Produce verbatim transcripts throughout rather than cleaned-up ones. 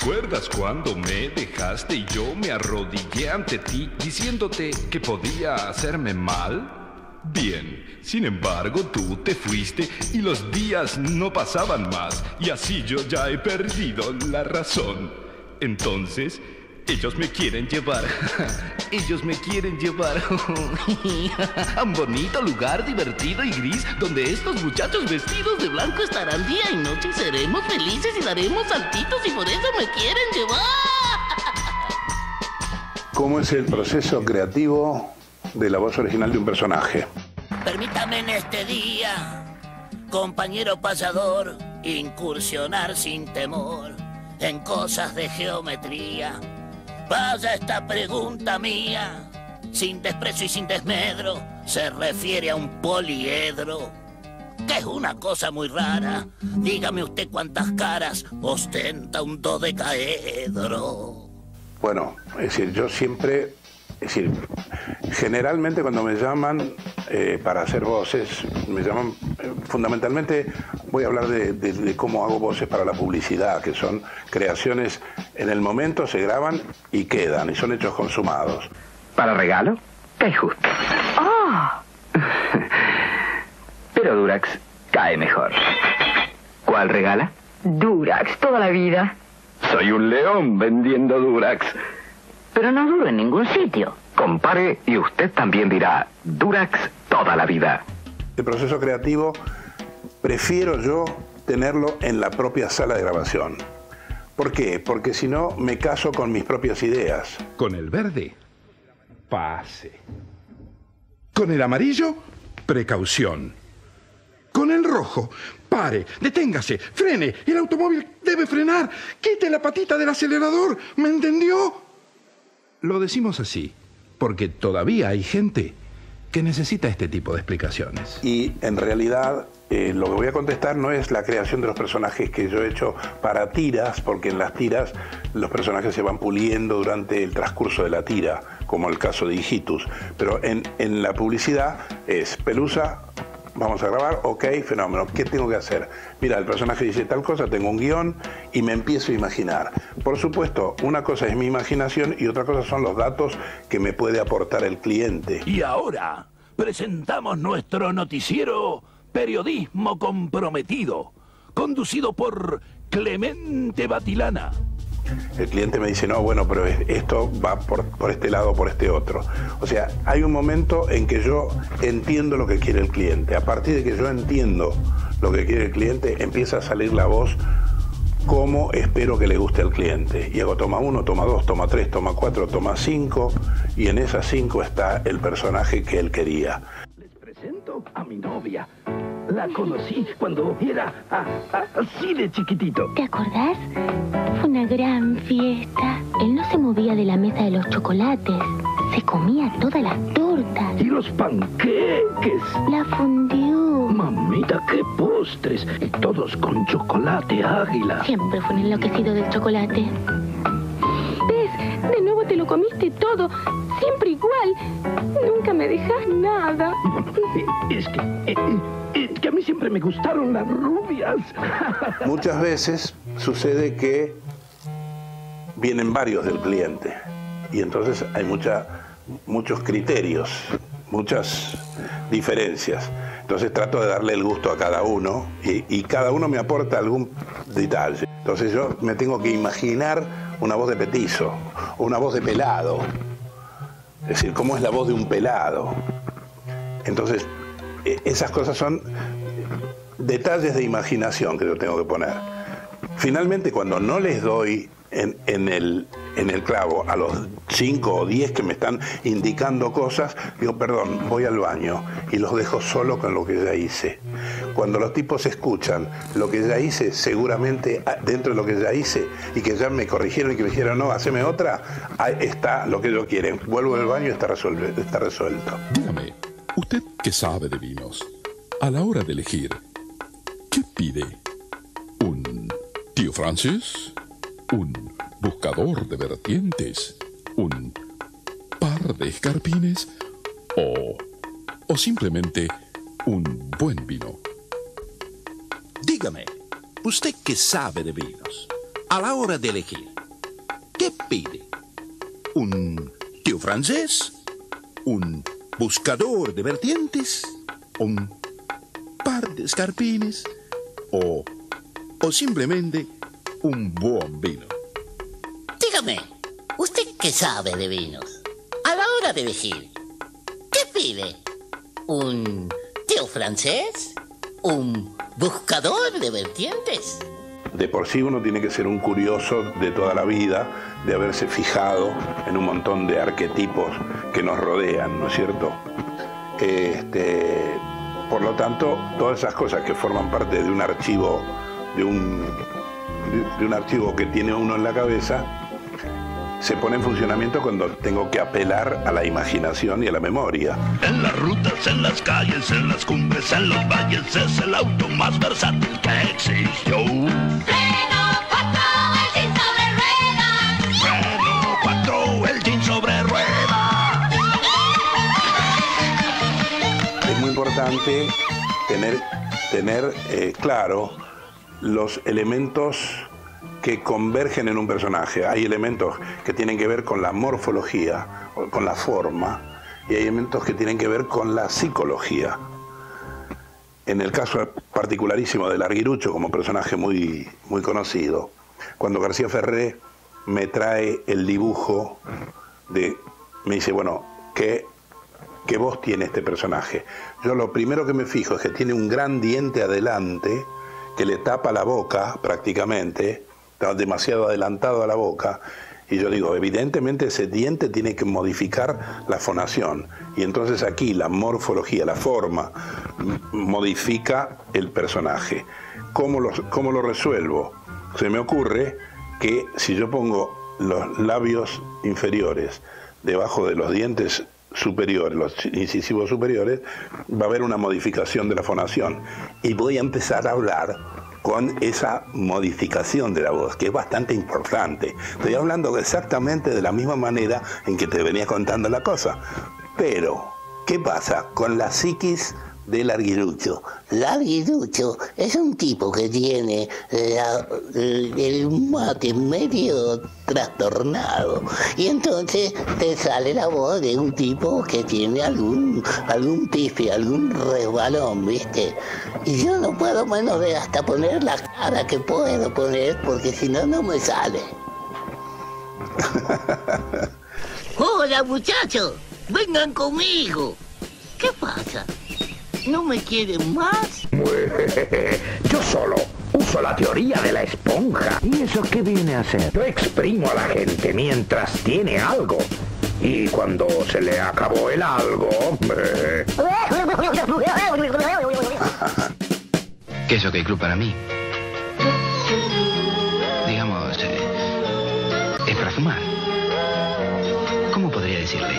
¿Recuerdas cuando me dejaste y yo me arrodillé ante ti diciéndote que podía hacerme mal? Bien, sin embargo tú te fuiste y los días no pasaban más y así yo ya he perdido la razón. Entonces, ellos me quieren llevar, ellos me quieren llevar a un bonito lugar divertido y gris donde estos muchachos vestidos de blanco estarán día y noche y seremos felices y daremos saltitos y por eso me quieren llevar. ¿Cómo es el proceso creativo de la voz original de un personaje? Permítame en este día, compañero pasador, incursionar sin temor en cosas de geometría. Vaya esta pregunta mía, sin desprecio y sin desmedro, se refiere a un poliedro, que es una cosa muy rara. Dígame usted cuántas caras ostenta un dodecaedro. Bueno, es decir, yo siempre, es decir, generalmente cuando me llaman eh, para hacer voces, me llaman eh, fundamentalmente, voy a hablar de, de, de cómo hago voces para la publicidad, que son creaciones en el momento, se graban y quedan, y son hechos consumados. ¿Para regalo? Cae justo. ¡Oh! Pero Durax cae mejor. ¿Cuál regala? Durax, toda la vida. Soy un león vendiendo Durax. Pero no duro en ningún sitio. Compare y usted también dirá Durax toda la vida. El proceso creativo prefiero yo tenerlo en la propia sala de grabación. ¿Por qué? Porque si no me caso con mis propias ideas. Con el verde, pase. Con el amarillo, precaución. Con el rojo, pare, deténgase, frene. El automóvil debe frenar. Quite la patita del acelerador. ¿Me entendió? Lo decimos así porque todavía hay gente que necesita este tipo de explicaciones. Y en realidad eh, lo que voy a contestar no es la creación de los personajes que yo he hecho para tiras, porque en las tiras los personajes se van puliendo durante el transcurso de la tira, como el caso de Hijitus. Pero en, en la publicidad es Pelusa, vamos a grabar, ok, fenómeno. ¿Qué tengo que hacer? Mira, el personaje dice tal cosa, tengo un guión y me empiezo a imaginar. Por supuesto, una cosa es mi imaginación y otra cosa son los datos que me puede aportar el cliente. Y ahora presentamos nuestro noticiero Periodismo Comprometido, conducido por Clemente Batilana. El cliente me dice, no, bueno, pero esto va por, por este lado o por este otro. O sea, hay un momento en que yo entiendo lo que quiere el cliente. A partir de que yo entiendo lo que quiere el cliente, empieza a salir la voz como espero que le guste al cliente. Y hago toma uno, toma dos, toma tres, toma cuatro, toma cinco, y en esas cinco está el personaje que él quería. Les presento a mi novia. La conocí cuando era a, a, así de chiquitito. ¿Te acordás? Fue una gran fiesta. Él no se movía de la mesa de los chocolates. Se comía todas las tortas. Y los panqueques. La fundió. Mamita, qué postres. Y todos con chocolate águila. Siempre fue un enloquecido del chocolate. ¿Ves? De nuevo te lo comiste todo. Siempre igual. Nunca me dejas nada. Es que... Eh, eh, que a mí siempre me gustaron las rubias. Muchas veces sucede que vienen varios del cliente y entonces hay mucha, muchos criterios, muchas diferencias. Entonces trato de darle el gusto a cada uno y, y cada uno me aporta algún detalle. Entonces yo me tengo que imaginar una voz de petizo, una voz de pelado. Es decir, cómo es la voz de un pelado. Entonces, esas cosas son detalles de imaginación que yo tengo que poner. Finalmente, cuando no les doy en, en, el, en el clavo a los cinco o diez que me están indicando cosas, digo, perdón, voy al baño y los dejo solo con lo que ya hice. Cuando los tipos escuchan lo que ya hice, seguramente dentro de lo que ya hice y que ya me corrigieron y que me dijeron, no, haceme otra, ahí está lo que ellos quieren. Vuelvo al baño y está resuelto. Está resuelto. Dígame, usted que sabe de vinos, a la hora de elegir, ¿qué pide? ¿Un tío Francis? ¿Un buscador de vertientes? ¿Un par de escarpines? ¿O, o simplemente un buen vino? Dígame, usted que sabe de vinos, a la hora de elegir, ¿Qué pide? ¿Un tío francés? ¿Un buscador de vertientes? ¿Un par de escarpines? ¿O, o simplemente un buen vino? Dígame, ¿usted qué sabe de vinos? A la hora de elegir, ¿qué pide? ¿Un tío francés? ¿Un buscador de vertientes? De por sí uno tiene que ser un curioso de toda la vida, de haberse fijado en un montón de arquetipos que nos rodean, ¿no es cierto? Este, por lo tanto, todas esas cosas que forman parte de un archivo, de un, de, de un archivo que tiene uno en la cabeza, se pone en funcionamiento cuando tengo que apelar a la imaginación y a la memoria. En las rutas, en las calles, en las cumbres, en los valles, es el auto más versátil que existió. Renault cuatro, el jean sobre ruedas. Renault cuatro, el jean sobre ruedas. Es muy importante tener, tener eh, claro los elementos que convergen en un personaje. Hay elementos que tienen que ver con la morfología, con la forma, y hay elementos que tienen que ver con la psicología. En el caso particularísimo de Larguirucho, como personaje muy, muy conocido, cuando García Ferré me trae el dibujo de, me dice, bueno, ¿qué, qué voz tiene este personaje? Yo lo primero que me fijo es que tiene un gran diente adelante que le tapa la boca prácticamente, está demasiado adelantado a la boca, y yo digo, evidentemente ese diente tiene que modificar la fonación, y entonces aquí la morfología, la forma, modifica el personaje. ¿Cómo lo, cómo lo resuelvo? Se me ocurre que si yo pongo los labios inferiores debajo de los dientes superiores, los incisivos superiores, va a haber una modificación de la fonación, y voy a empezar a hablar con esa modificación de la voz, que es bastante importante. Estoy hablando exactamente de la misma manera en que te venía contando la cosa. Pero, ¿qué pasa con la psiquis de Larguirucho? Larguirucho es un tipo que tiene la, el mate medio trastornado, y entonces te sale la voz de un tipo que tiene algún algún pife, algún resbalón, ¿viste? Y yo no puedo menos de hasta poner la cara que puedo poner, porque si no, no me sale. Hola, muchachos, vengan conmigo. ¿Qué pasa? ¿No me quieren más? Yo solo uso la teoría de la esponja. ¿Y eso qué viene a hacer? Yo exprimo a la gente mientras tiene algo. Y cuando se le acabó el algo... Eh... ¿Qué es Jockey Club para mí? Digamos, eh, es para fumar. ¿Cómo podría decirle?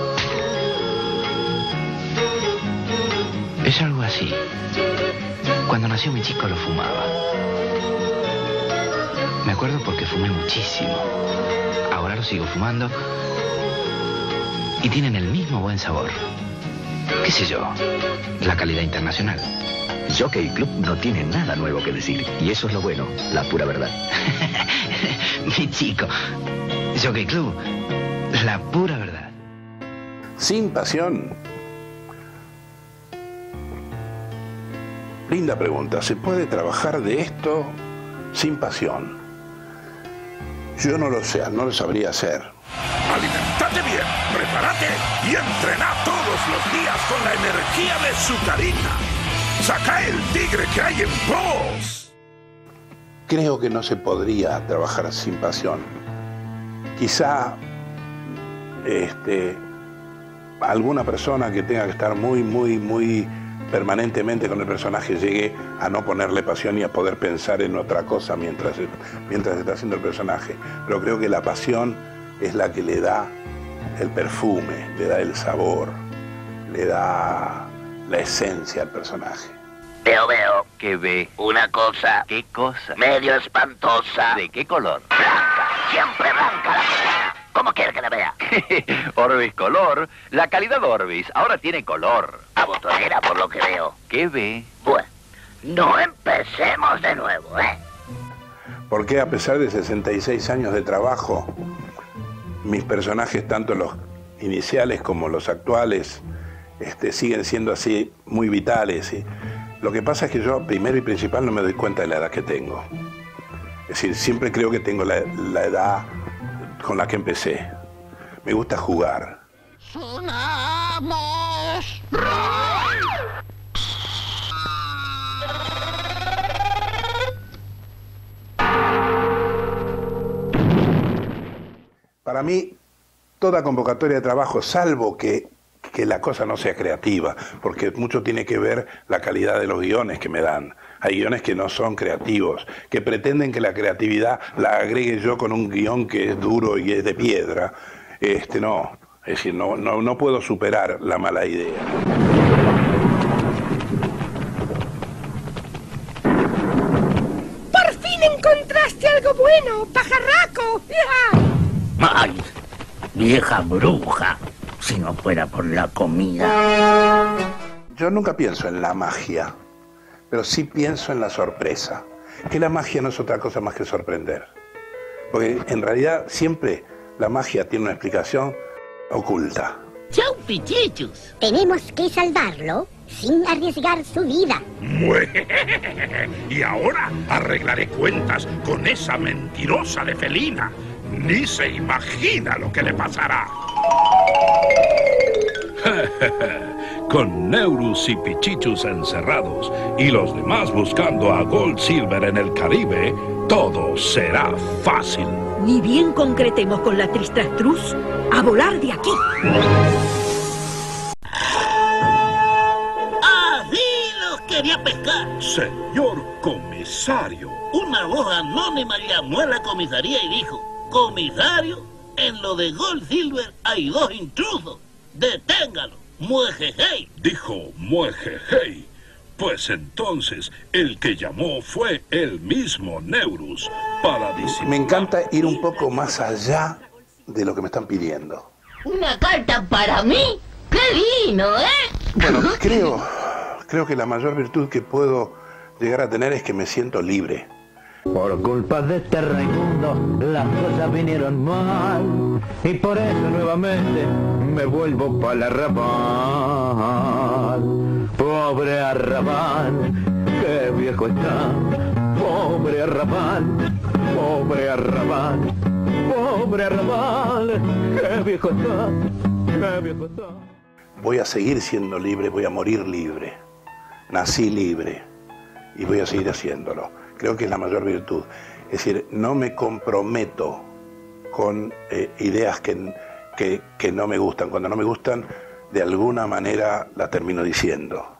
Es algo así. Cuando nació mi chico lo fumaba. Me acuerdo porque fumé muchísimo. Ahora lo sigo fumando. Y tienen el mismo buen sabor. ¿Qué sé yo? La calidad internacional. Jockey Club no tiene nada nuevo que decir. Y eso es lo bueno, la pura verdad. Mi chico. Jockey Club, la pura verdad. Sin pasión. Linda pregunta. ¿Se puede trabajar de esto sin pasión? Yo no lo sé, no lo sabría hacer. Alimentate bien, prepárate y entrena todos los días con la energía de Zucarina. ¡Saca el tigre que hay en vos! Creo que no se podría trabajar sin pasión. Quizá este, alguna persona que tenga que estar muy, muy, muy permanentemente con el personaje llegue a no ponerle pasión y a poder pensar en otra cosa mientras, mientras está haciendo el personaje. Pero creo que la pasión es la que le da el perfume, le da el sabor, le da la esencia al personaje. Veo, veo. ¿Qué ve? Una cosa. ¿Qué cosa? Medio espantosa. ¿De qué color? Blanca, siempre blanca la cosa. ¿Cómo quiere que la vea? Orbis Color. La calidad Orbis ahora tiene color. A botonera, por lo que veo. ¿Qué ve? Bueno, no empecemos de nuevo, ¿eh? Porque a pesar de sesenta y seis años de trabajo, mis personajes, tanto los iniciales como los actuales, este, siguen siendo así muy vitales. ¿sí? Lo que pasa es que yo, primero y principal, no me doy cuenta de la edad que tengo. Es decir, siempre creo que tengo la, la edad con la que empecé. Me gusta jugar. Sonamos. Para mí, toda convocatoria de trabajo, salvo que, que la cosa no sea creativa, porque mucho tiene que ver la calidad de los guiones que me dan. Hay guiones que no son creativos, que pretenden que la creatividad la agregue yo con un guión que es duro y es de piedra. Este, no, es decir, no, no, no puedo superar la mala idea. ¡Por fin encontraste algo bueno, pajarraco! ¡Ay! Vieja bruja, si no fuera por la comida. Yo nunca pienso en la magia, pero sí pienso en la sorpresa. Que la magia no es otra cosa más que sorprender. Porque en realidad siempre la magia tiene una explicación oculta. ¡Chau, pichichus! Tenemos que salvarlo sin arriesgar su vida. Y ahora arreglaré cuentas con esa mentirosa de Felina. Ni se imagina lo que le pasará. Con Neurus y Pichichus encerrados y los demás buscando a Gold Silver en el Caribe, todo será fácil. Ni bien concretemos con la Tristrastruz, a volar de aquí. ¡Así los quería pescar! Señor comisario. Una voz anónima llamó a la comisaría y dijo: comisario, en lo de Gold Silver hay dos intrusos. ¡Deténgalo! ¡Muejejey! Dijo Muejejey. Pues entonces el que llamó fue el mismo Neurus para disimular. Me encanta ir un poco más allá de lo que me están pidiendo. ¿Una carta para mí? ¡Qué lindo, eh! Bueno, creo, creo que la mayor virtud que puedo llegar a tener es que me siento libre. Por culpa de este Raimundo, las cosas vinieron mal. Y por eso nuevamente me vuelvo para el arrabal. Pobre arrabal, qué viejo está. Pobre arrabal, pobre arrabal, pobre arrabal, qué viejo está, qué viejo está. Voy a seguir siendo libre, voy a morir libre. Nací libre y voy a seguir haciéndolo. Creo que es la mayor virtud. Es decir, no me comprometo con eh, ideas que, que, que no me gustan. Cuando no me gustan, de alguna manera la termino diciendo.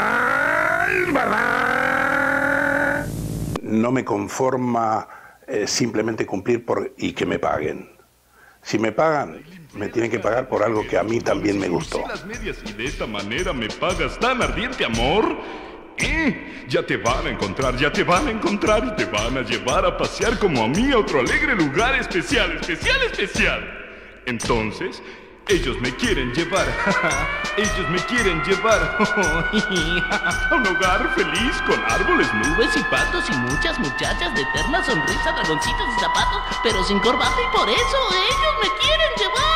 No me conforma eh, simplemente cumplir por, y que me paguen. Si me pagan, me tienen que pagar por algo que a mí también me gustó. Las medias y de esta manera me pagas tan ardiente amor. ¿Eh? Ya te van a encontrar, ya te van a encontrar y te van a llevar a pasear como a mí a otro alegre lugar especial, especial, especial. Entonces, ellos me quieren llevar, ellos me quieren llevar a un hogar feliz con árboles, Nubes y patos y muchas muchachas de eterna sonrisa, dragoncitos y zapatos, pero sin corbata y por eso ellos me quieren llevar.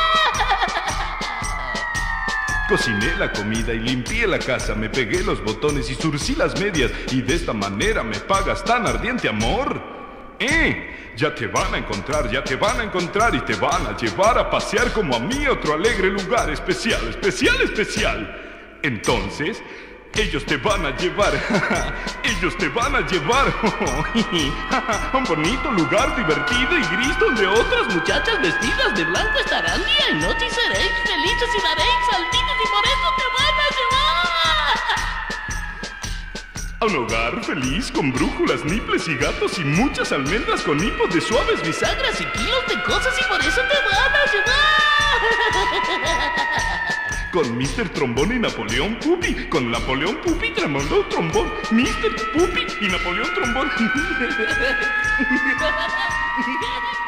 Cociné la comida y limpié la casa, me pegué los botones y zurcí las medias y de esta manera me pagas tan ardiente amor. ¿Eh? Ya te van a encontrar, ya te van a encontrar y te van a llevar a pasear como a mí a otro alegre lugar especial, especial, especial. Entonces, ellos te van a llevar, ellos te van a llevar a un bonito lugar divertido y gris donde otras Muchachas vestidas de blanco estarán día y noche y seréis felices y daréis saltitos y por eso te van a llevar a un hogar feliz con brújulas, niples y gatos y muchas almendras con hipos de suaves bisagras y kilos de cosas y por eso te van a llevar con mister Trombón y Napoleón Pupi, con Napoleón Pupi y Napoleón Trombón, mister Pupi y Napoleón Trombón.